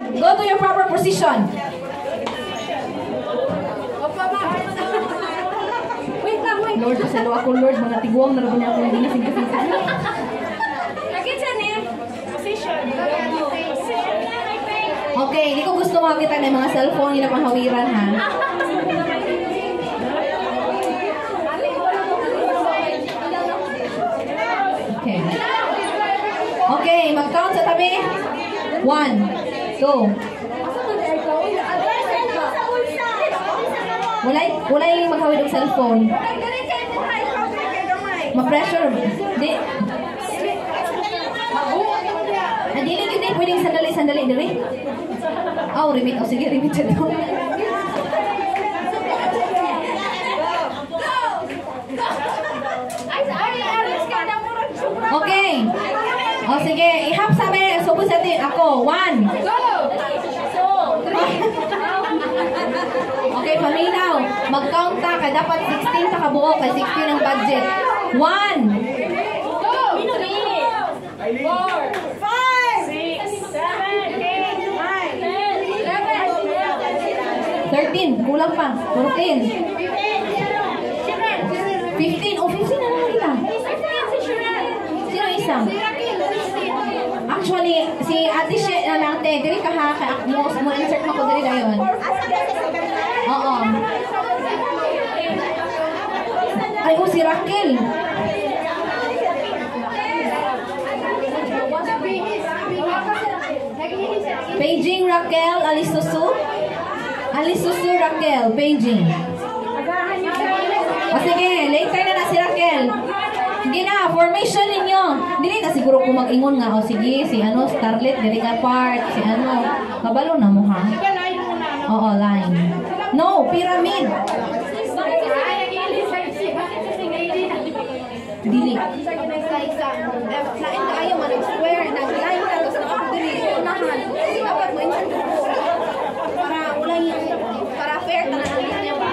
Go to your proper position. Wait lang, wait. Lord, pasalo ako, Lord. Mga tiguang na naman ako hindi nasing-kasing. Lagi dyan eh. Position. Okay, hindi ko gusto makakita ng mga cellphone nila panghawiran, ha? Okay. Okay, mag-count sa tabi. 1, 2. Walay maghawid ng cellphone. Ma-pressure. Di. Dili yun eh, pwedeng sandali, dili. Oh, remit. Oh, sige, remit siya doon. Okay. Oh, sige. Ihap sabi. Subos natin. Ako. 1. Okay, paminaw. Mag-count ka. Dapat 16 sa kabuo. Kay 16 ang budget. 1. 13, kulang pa. 14. 15. Oh, 15 na lang nila. Sino isang? Actually, si Ate She na lang, te. Diri ka ha. Mo insert mo ko diri dayon. Oo. Ay, oh, si Raquel. Paging Raquel, Alisusu, Raquel, paging. O sige, later na si Raquel. Hindi na, formation ninyo. Hindi na siguro kung mag-ingon nga. O sige, si ano, Starlet, dili ka part. Si ano, kabalo na mo ha? Oo, line. No, pyramid. Dili. Lain kayo man, square, nag-line ka, tapos na-updili, unahan. Dapat mo insert para ulang yung, para fair ka na ang linya ba?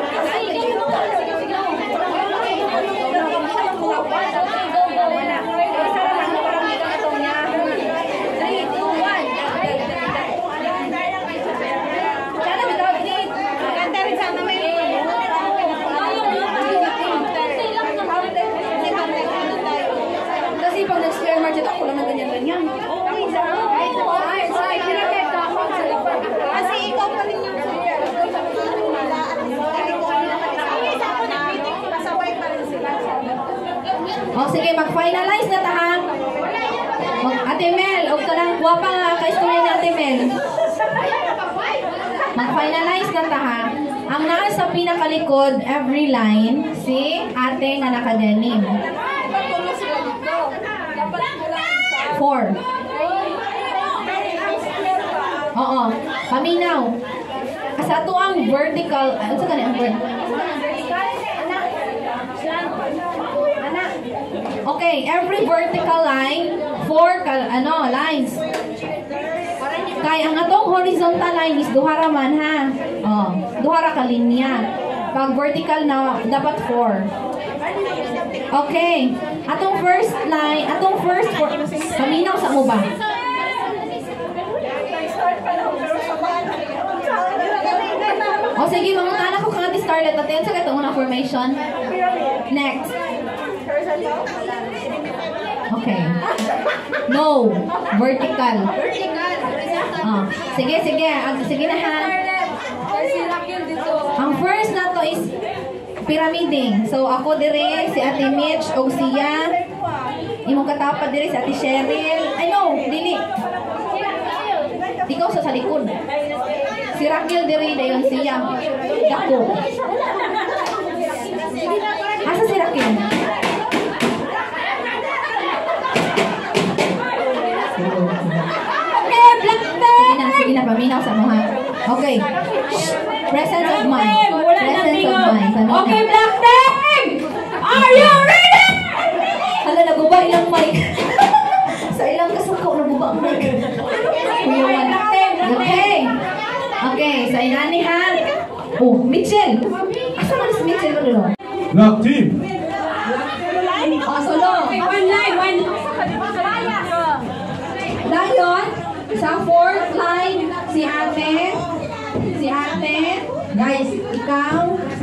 O sige, mag-finalize na tahan. Ate Mel, huwag ka lang guwapa nga ka-story ni Ate Mel. Mag-finalize na tahan. Ang nasa pinakalikod, every line, si ate nga nakadenim. 4. Oo. Paminaw. Sa ito ang vertical. Ano sa ganyan ang vertical? Okay, every vertical line, 4 lines. Kaya ang atong horizontal line is duhara man ha. Oh, duhara ka linya. Pag vertical na dapat 4. Okay. Atong first line, paminaw sa mo ba? O sige, mga anak ko kang Starlet. Atin sa katong unang formation. Next. Okay. No. Vertical. Sige. Sige na ha. Ang first na to is pyramiding. So, ako dire, si Ate Mitch, o siya. Imong katapad dire, si Ate Cheryl. Ay, no. Dili. Ikaw sa likod. Si Raquel dire, dayon siya. Dako. Asa si Raquel? Sige na, paminaw sa mga. Okay. Presence of mind. Presence of mind. Okay, Black Tag! Are you ready? Hala, naguba ilang mic. Sa ilang kasuko, naguba ang mic. Okay. Okay, sa inani ha. Oh, Mitchell. Asa man si Mitchell? Black team. Oh, solo. Okay, one line. Lion. Sa fourth line. 5, si ate. Si ate. Guys, ikaw.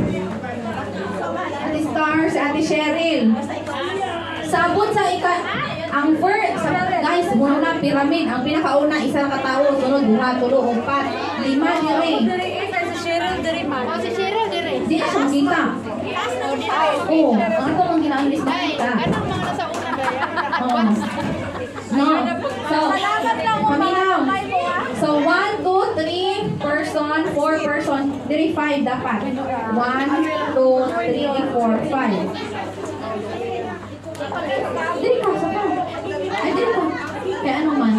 Ate Star, si ate Cheryl. Sabot sa ang first, guys, muna pyramid. Ang pinakauna, isang katao. Sunod, 2, 3, 4, 5 dire. Si Cheryl dire man. Si Cheryl dire. Di na siya kita. Oo, ang ito ang ginaalis na kita. Anong mga nasa una ba? No. So, paminaw. So, 1, 2, 3 person, 4 person, 3, 5 dapat. 1, 2, 3, 4, 5. Dili ka, sa pa. Ay, dili ka. Kaya ano man?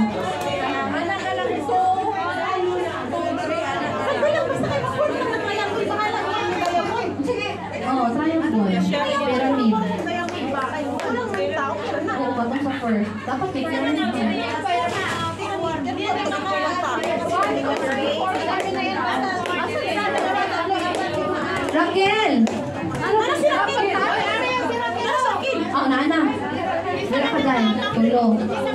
Oh, triangle. Pyramid. Oo, batong sa first. Dapat may pyramid niya. Raquel! Oh, nana. Dila ka dyan. Tulo.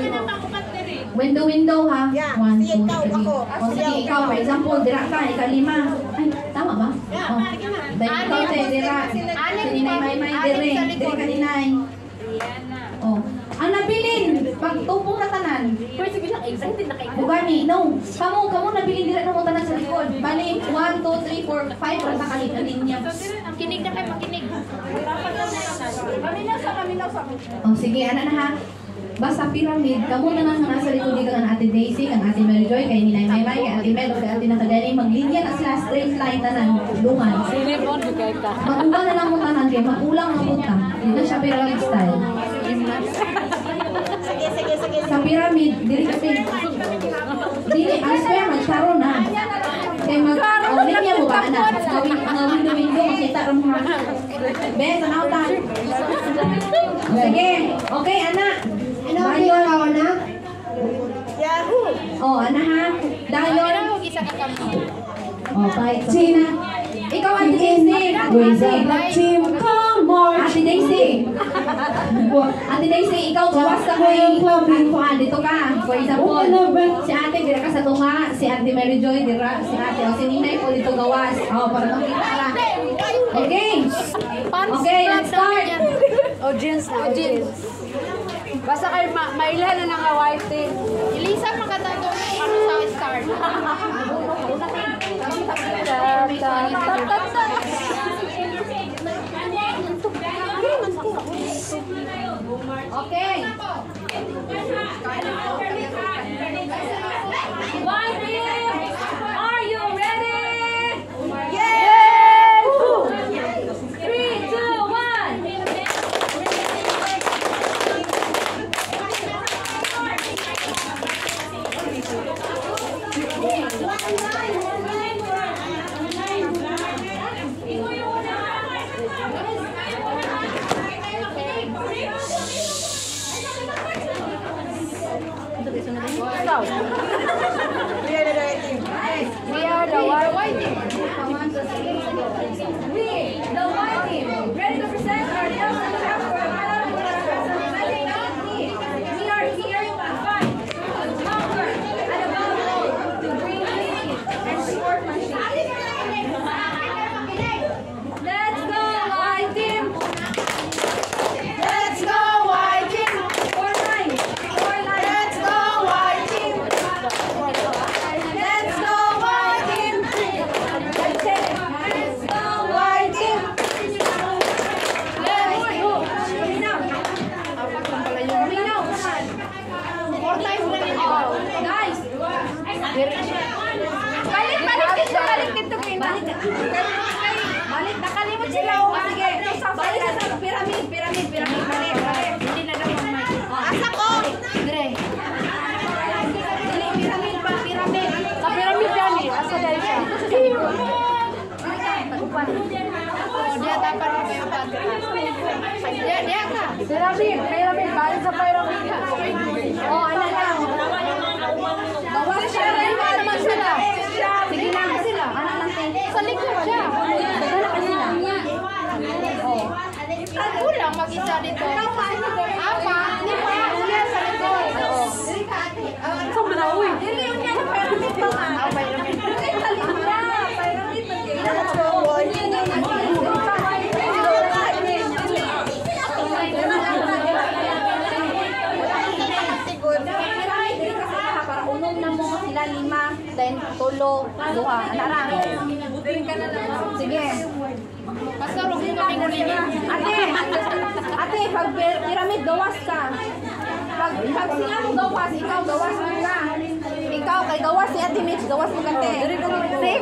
Window ha? 1, 2, 3. O sige, ikaw, for example, dira ka, ika-5. Ay, tama ba? O. Dahil ikaw, dira. Sininay, may, dire. Dire ka ninay. O. Ang nabilin, pagtupong na tanan. Bugani, no. Kamu nabilin dira na mo tanan sa likod. Bali, 1, 2, 3, 4, 5, rata ka linya. Kinig na kayo, makinig. O, sige, ana na ha. Basta pyramid, kamo na lang nasa likod dito ang Ate Daisy, ang Ate Mary Joy, kay Ninay Maymay, kay Ate Mel, kay Ate Nakagani, maglinya na sila straight line tanan, lungan. Mag-uba na lang mo tanan, kay mag-ulang na punta. Dito siya pyramid style. Sa pyramid, dili kasi, dili, ang square, magkaroon na. Kay linya mo ba, anak? Window, makita rin mo. Ben, tanawtan. Sige, okay, anak. Dayon. Yahoo! Oh, ana ha? Dayon. Isa ka kami. Oh, bye. Sina? Ikaw, Ate Daisy. Ate Daisy. Ate Daisy, ikaw, gawas ka kay kuan. Dito ka. For example, si ate, dira ka sa tunga. Si Ate Mary Joy, dira. Si ate. O, si Ninay po dito gawas. Oh, para makita ka. Okay. Okay, let's start. Audience. Basta kayo mailhan na ng white. Elisa, makatato ano sa start. Okay. Are you ready? Yes! 3, 2, 1. We are the white team. We, the white team, ready to present ourselves and have for we are here to fight, conquer, and above all, to bring peace and sportsmanship. Let's go, white team! Let's go, white team. 4 lines. Let's go, white team. Let's go, white team. Let's go, White team. Paminaw. Four times na ninyo. Guys, Balik dito, balik. Nakalimot sila. O, sige. Balik sa pyramid. Balik. Hindi na daw ang mic. Asa ko? Dire. Pyramid. Sa pyramid yan eh. Asa dahil siya? Dia dapat kayo pa. Dia ka. Pyramid. Balik sa pyramid ka. Oh, ano lang. Gawas siya. Naman sila. Sige lang sila. Ano lang tayo? Sa likod siya. Ano ka sila? Oh. Kulang mag-isa dito. Apa? Di ba? Siya sa likod. Sa manawi. Dili yun yan. dalawa. Anara. Sige. Pastor, huwag mo kami kulingin. Ate, pag pyramid, gawas ka. Pag sila mo gawas, ikaw gawas mo ka. Ikaw, kay gawas si Ate Mitch, gawas mo ka, te. 6,